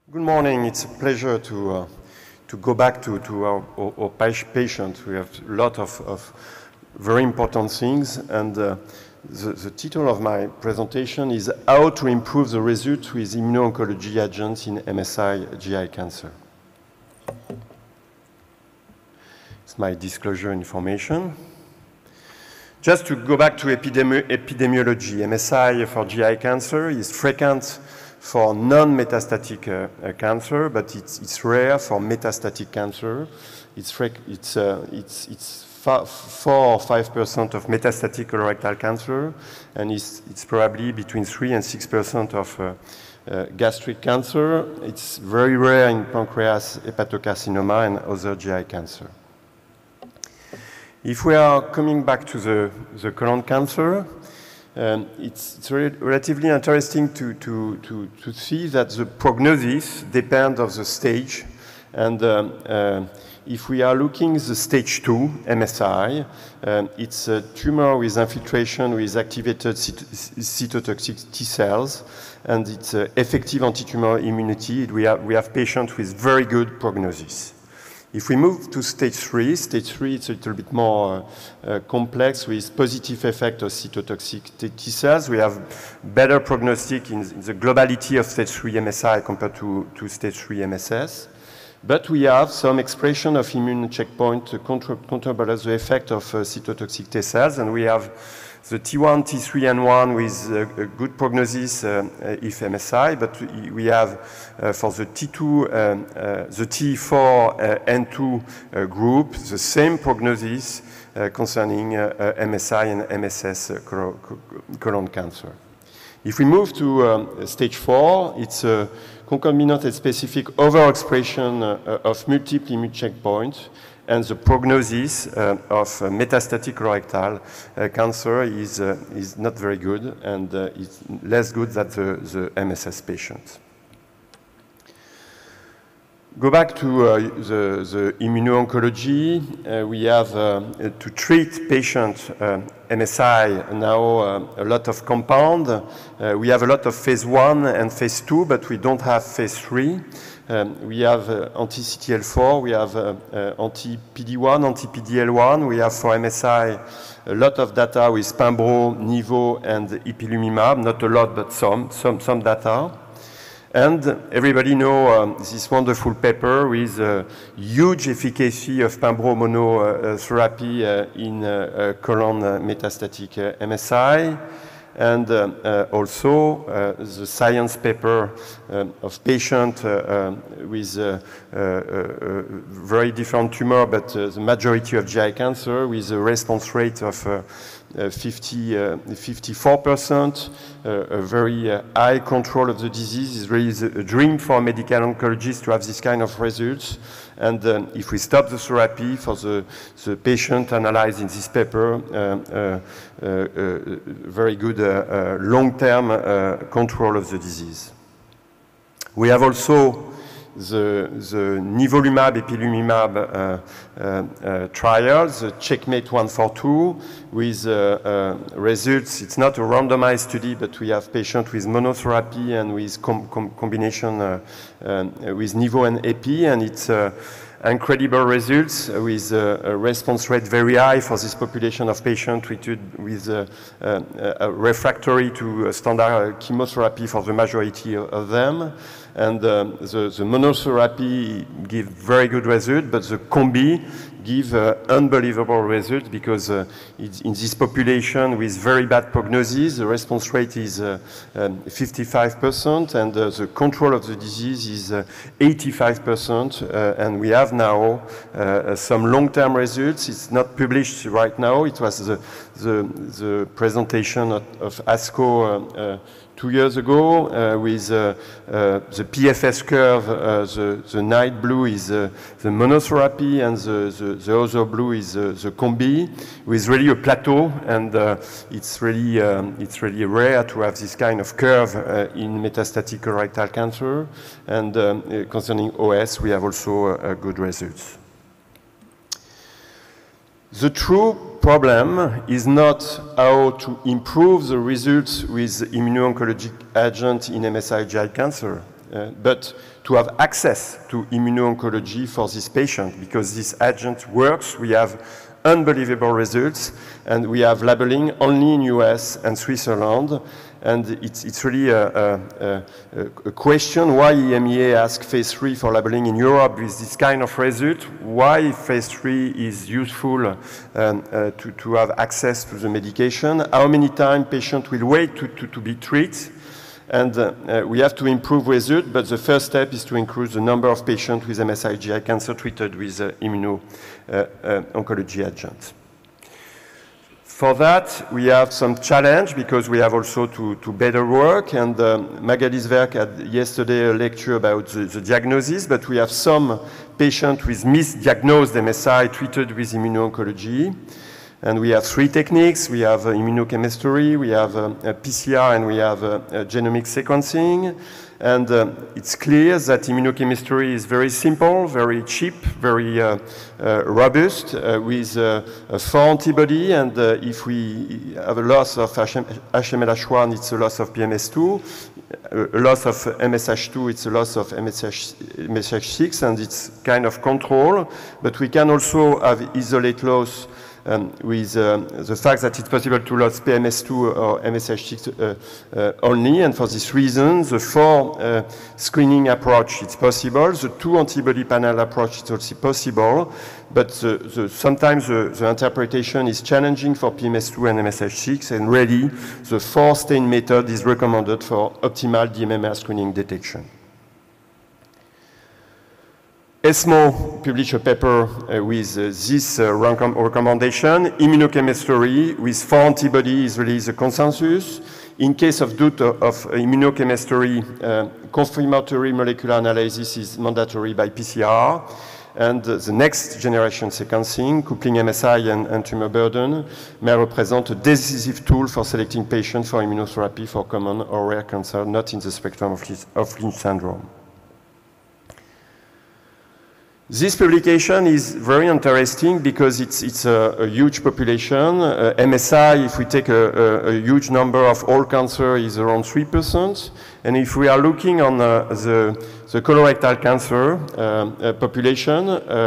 Good morning. It's a pleasure to go back to our patients. We have a lot of very important things, and the title of my presentation is How to Improve the Results with Immuno-Oncology Agents in MSI GI Cancer. It's my disclosure information. Just to go back to epidemiology, MSI for GI cancer is frequent for non-metastatic cancer, but it's rare for metastatic cancer. It's 4 or 5% of metastatic colorectal cancer, and it's probably between 3 and 6% of gastric cancer. It's very rare in pancreas, hepatocarcinoma, and other GI cancer. If we are coming back to the colon cancer, it's relatively interesting to see that the prognosis depends on the stage. And if we are looking at the stage 2 MSI, it's a tumor with infiltration with activated cytotoxic T cells, and it's effective anti-tumor immunity. We have patients with very good prognosis. If we move to stage 3 it's a little bit more complex with positive effect of cytotoxic T cells. We have better prognostic in the globality of stage 3 MSI compared to stage 3 MSS. But we have some expression of immune checkpoint counterbalance the effect of cytotoxic T cells, and we have the T1, T3, and 1 with a good prognosis if MSI, but we have for the T2, the T4 and 2 group, the same prognosis concerning MSI and MSS colon cancer. If we move to stage 4, it's a concomitant and specific overexpression of multiple immune checkpoints, and the prognosis of metastatic colorectal cancer is not very good, and it's less good than the MSS patients. Go back to the immuno-oncology. We have to treat patients MSI now a lot of compound. We have a lot of phase 1 and phase 2, but we don't have phase 3. We have anti-CTLA-4, we have anti-PD-1, anti-PD-L1. We have for MSI a lot of data with Pembro, Nivo, and ipilimumab. Not a lot, but some data. And everybody know this wonderful paper with huge efficacy of Pembro monotherapy in colon metastatic MSI. And also the science paper of patient with very different tumor, but the majority of GI cancer with a response rate of 54%, a very high control of the disease. It's really a dream for medical oncologists to have this kind of results. And if we stop the therapy for the patient analyzed in this paper, very good long-term control of the disease. We have also the nivolumab, ipilimumab trials, the Checkmate 142, with results. It's not a randomized study, but we have patients with monotherapy and with combination with Nivo and Epi, and it's incredible results with a response rate very high for this population of patients treated with refractory to standard chemotherapy for the majority of them. And the monotherapy give very good result, but the combi give unbelievable results because it's in this population with very bad prognosis, the response rate is 55%, and the control of the disease is 85%. And we have now some long-term results. It's not published right now. It was the presentation of ASCO 2 years ago with the PFS curve. The light blue is the monotherapy, and the other blue is the combi, with really a plateau, and it's really rare to have this kind of curve in metastatic colorectal cancer. And concerning OS, we have also good results. The true problem is not how to improve the results with immuno-oncologic agent in MSI GI cancer. but to have access to immuno-oncology for this patient, because this agent works. We have unbelievable results, and we have labeling only in US and Switzerland. And it's really a question why EMEA asked phase 3 for labeling in Europe with this kind of result, why phase 3 is useful to have access to the medication, how many times patients will wait to be treated. And we have to improve results, but the first step is to increase the number of patients with MSI GI cancer treated with immuno-oncology agents. For that, we have some challenge because we have also to better work. And Magali Zwerk had yesterday a lecture about the diagnosis, but we have some patients with misdiagnosed MSI treated with immuno-oncology. And we have 3 techniques. We have immunochemistry, we have PCR, and we have genomic sequencing. And it's clear that immunochemistry is very simple, very cheap, very robust, with a 4 antibody. And if we have a loss of HMLH1, it's a loss of PMS2. A loss of MSH2, it's a loss of MSH6, and it's kind of control. But we can also have isolate loss with the fact that it's possible to lose PMS2 or MSH6 only, and for this reason, the 4 screening approach is possible. The 2 antibody panel approach is also possible, but sometimes the interpretation is challenging for PMS2 and MSH6, and really, the 4 stain method is recommended for optimal DMMR screening detection. ESMO published a paper with this recommendation. Immunochemistry with 4 antibodies is really the consensus. In case of doubt of immunochemistry, confirmatory molecular analysis is mandatory by PCR. And the next generation sequencing, coupling MSI and tumor burden, may represent a decisive tool for selecting patients for immunotherapy for common or rare cancer, not in the spectrum of Lynch syndrome. This publication is very interesting because it's a huge population. MSI, if we take a huge number of all cancer, is around 3%. And if we are looking on the colorectal cancer population,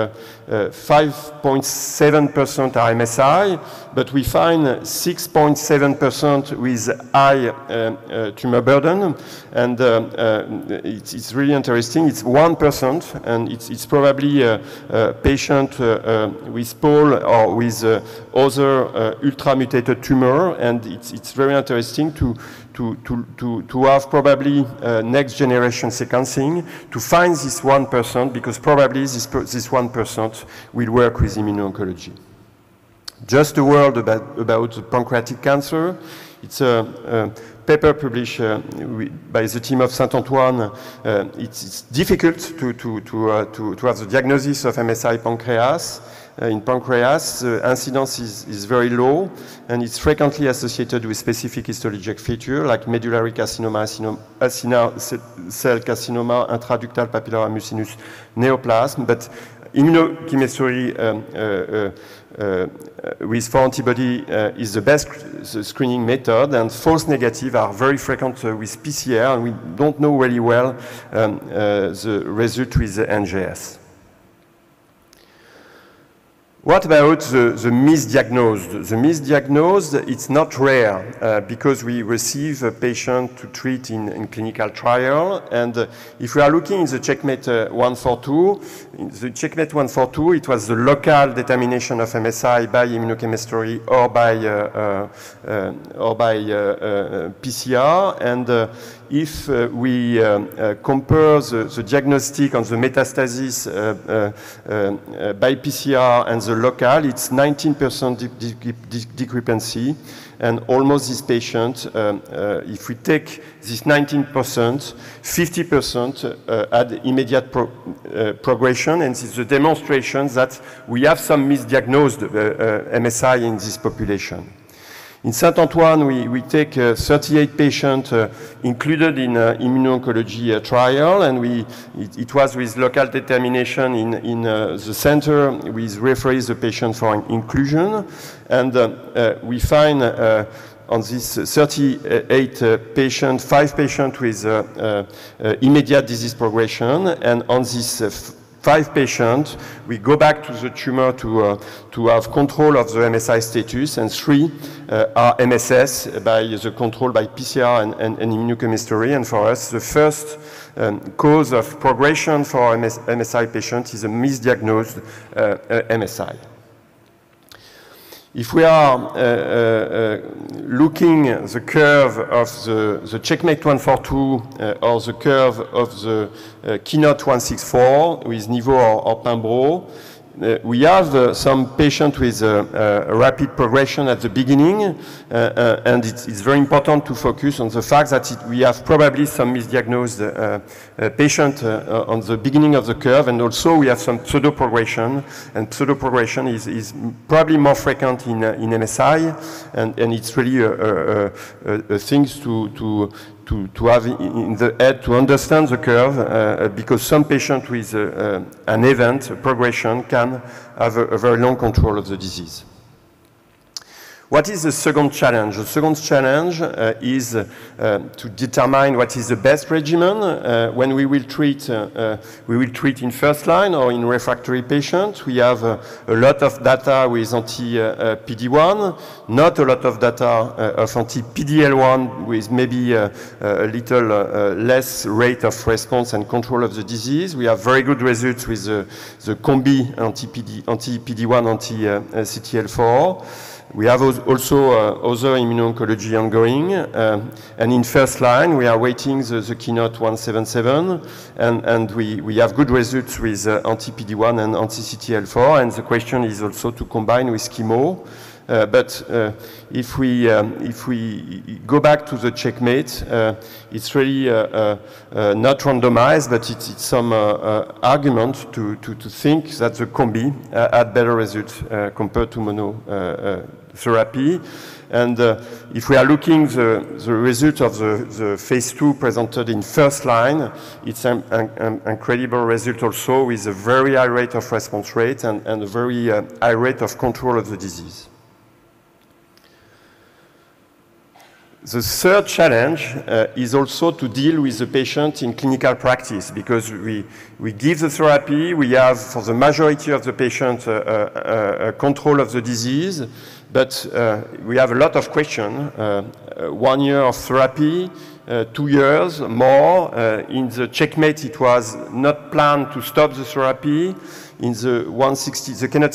5.7% are MSI, but we find 6.7% with high tumor burden. And it's really interesting. It's 1%, and it's probably a patient with POL or with other ultra-mutated tumor. And it's very interesting to have probably next generation sequencing to find this 1%, because probably this 1% will work with immuno-oncology. Just a word about the pancreatic cancer. It's a paper published by the team of Saint-Antoine. It's difficult to have the diagnosis of MSI pancreas. In pancreas, the incidence is very low, and it's frequently associated with specific histologic features like medullary carcinoma, acinar cell carcinoma, intraductal papillary mucinous neoplasm. But immunochemistry with 4 antibody is the best screening method, and false negative are very frequent with PCR, and we don't know really well the result with the NGS. What about the misdiagnosed? The misdiagnosed, it's not rare because we receive a patient to treat in clinical trial. And if we are looking in the Checkmate 142, in the Checkmate 142, it was the local determination of MSI by immunochemistry or by PCR. And if we compare the diagnostic on the metastasis by PCR and the local, it's 19% discrepancy, and almost this patient, if we take this 19%, 50% had immediate progression, and this is a demonstration that we have some misdiagnosed MSI in this population. In Saint-Antoine, we take 38 patients included in immuno-oncology trial, and it was with local determination in the center. We referee the patient for inclusion, and we find on this 38 patient, 5 patients with immediate disease progression, and on this 5 patients, we go back to the tumor to have control of the MSI status, and 3 are MSS by the control by PCR and immunochemistry. And for us, the first cause of progression for MSI patients is a misdiagnosed MSI. If we are looking at the curve of the CheckMate 142 or the curve of the Keynote 164 with Nivo or Pembro, we have some patients with rapid progression at the beginning, and it's very important to focus on the fact that we have probably some misdiagnosed patient on the beginning of the curve, and also we have some pseudo-progression, and pseudo-progression is probably more frequent in MSI, and it's really a thing to have in the head to understand the curve, because some patients with an event, a progression, can have a very long control of the disease. What is the second challenge? The second challenge is to determine what is the best regimen. When we will treat in first line or in refractory patients. We have a lot of data with anti-PD-1, not a lot of data of anti-PD-L1 with maybe a little less rate of response and control of the disease. We have very good results with the combi anti-PD-1, anti-CTLA-4. We have also other immuno-oncology ongoing, and in first line we are waiting the Keynote 177, and we have good results with anti-PD-1 and anti-CTLA-4, and the question is also to combine with chemo. But if we go back to the CheckMate, it's really not randomized, but it's some argument to think that the combi had better results compared to monotherapy. And if we are looking the result of the phase 2 presented in first line, it's an incredible result also with a very high rate of response rate and a very high rate of control of the disease. The third challenge is also to deal with the patient in clinical practice, because we give the therapy, we have for the majority of the patient control of the disease, but we have a lot of questions. 1 year of therapy, 2 years more. In the CheckMate, it was not planned to stop the therapy. In the Keynote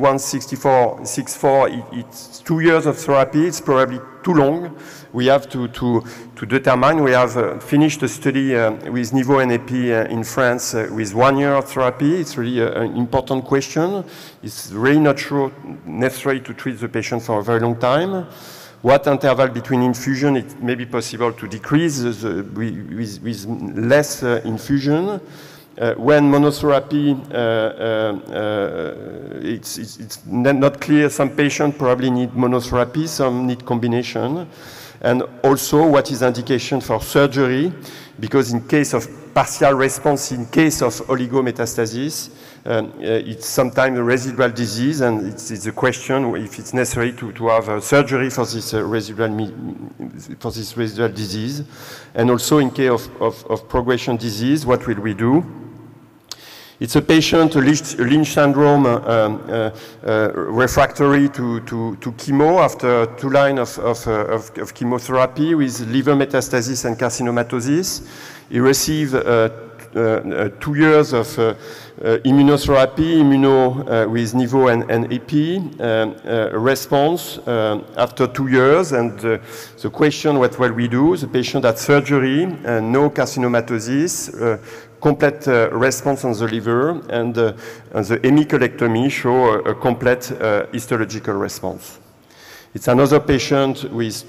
164, it's 2 years of therapy. It's probably too long. We have to determine. We have finished a study with Nivo and Epi in France with 1 year of therapy. It's really an important question. It's really not sure necessary to treat the patient for a very long time. What interval between infusion it may be possible to decrease with less infusion. When monotherapy, it's not clear. Some patients probably need monotherapy, some need combination. And also, what is indication for surgery? Because in case of partial response, in case of oligometastasis, it's sometimes a residual disease, and it's a question if it's necessary to have a surgery for this residual disease. And also, in case of progression disease, what will we do? It's a patient, Lynch syndrome, refractory to chemo after 2 lines of chemotherapy with liver metastasis and carcinomatosis. He received 2 years of immunotherapy, with Nivo and Epi, response after 2 years. And the question, what will we do? The patient had surgery, no carcinomatosis, complete response on the liver, and the hemicolectomy show a complete histological response. It's another patient with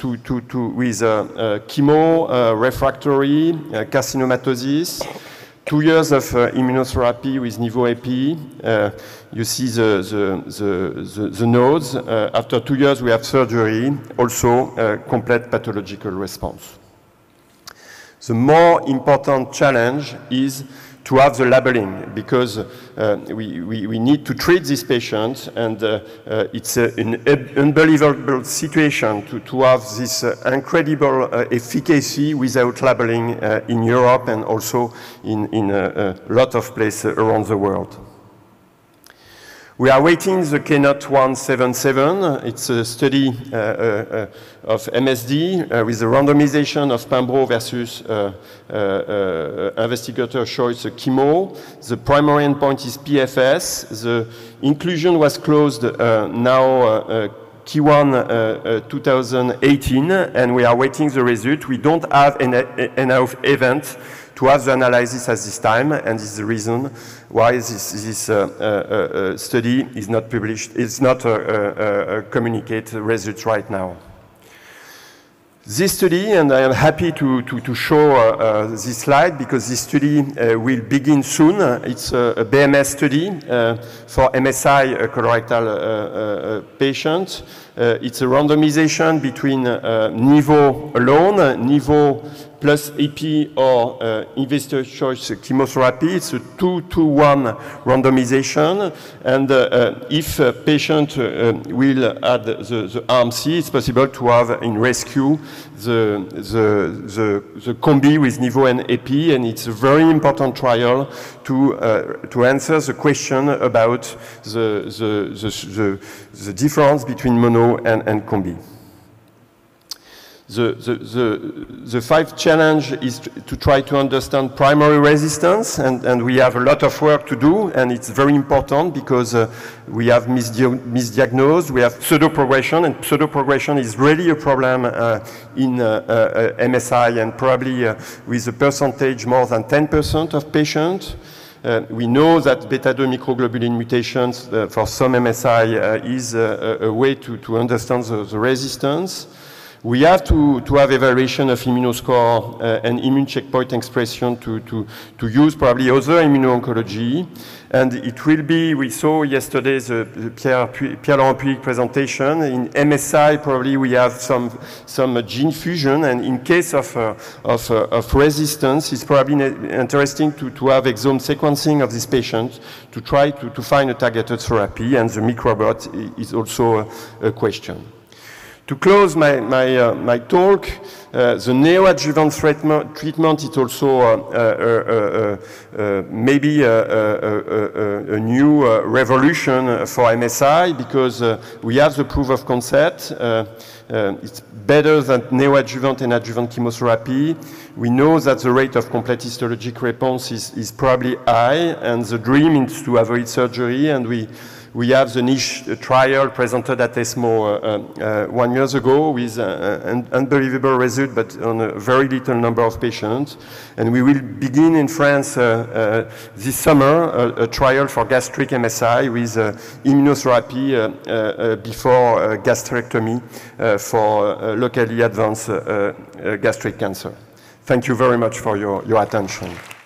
chemo, refractory, carcinomatosis, 2 years of immunotherapy with Nivo Epi. You see the nodes. After 2 years, we have surgery, also complete pathological response. The more important challenge is to have the labeling, because we need to treat these patients, and it's an unbelievable situation to have this incredible efficacy without labeling in Europe and also in a lot of places around the world. We are waiting the KNOT 177. It's a study of MSD with the randomization of Pembro versus investigator choice chemo. The primary endpoint is PFS. The inclusion was closed now Q1 2018, and we are waiting the result. We don't have enough events to have the analysis at this time, and this is the reason why this study is not published, it's not communicate results right now. This study, and I am happy to show this slide, because this study will begin soon. It's a BMS study for MSI colorectal patients. It's a randomization between Nivo alone, Nivo plus EP or investigator choice chemotherapy. It's a 2-to-1 randomization, and if a patient will add the arm C, it's possible to have in rescue the combi with Nivo and EP, and it's a very important trial to answer the question about the difference between mono and combi. The fifth challenge is to try to understand primary resistance, and we have a lot of work to do, and it's very important because we have misdiagnosed, we have pseudo-progression, and pseudo-progression is really a problem in MSI, and probably with a percentage more than 10% of patients. We know that beta-2 microglobulin mutations for some MSI is a way to understand the resistance. We have to have evaluation of immunoscore and immune checkpoint expression to use probably other immuno-oncology. And it will be, we saw yesterday the Pierre-Laurent Puig presentation. In MSI, probably we have some gene fusion, and in case of resistance, it's probably interesting to have exome sequencing of these patients to try to find a targeted therapy, and the microbot is also a question. To close my talk, the neoadjuvant treatment is also maybe a new revolution for MSI, because we have the proof of concept. It's better than neoadjuvant and adjuvant chemotherapy. We know that the rate of complete histologic response is probably high, and the dream is to avoid surgery, and we have the niche trial presented at ESMO 1 year ago with an unbelievable result, but on a very little number of patients. And we will begin in France this summer a trial for gastric MSI with immunotherapy before gastrectomy for locally advanced gastric cancer. Thank you very much for your attention.